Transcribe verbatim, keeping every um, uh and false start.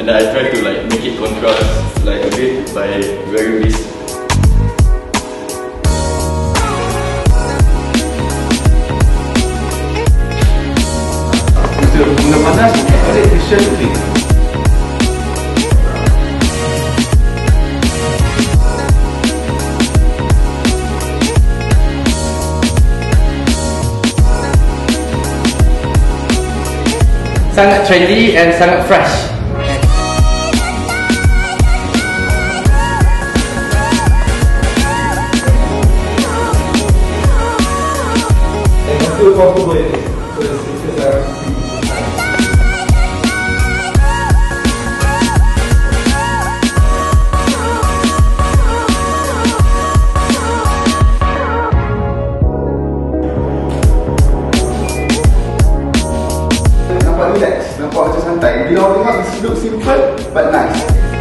and I try to like make it contrast like a bit by wearing this. Kita guna panas, ada t-shirt ni. Sangat trendy and sangat fresh. And I feel comfortable in it because I nampak relax, nampak macam santai. Bila orang tengok, it looks simple but nice.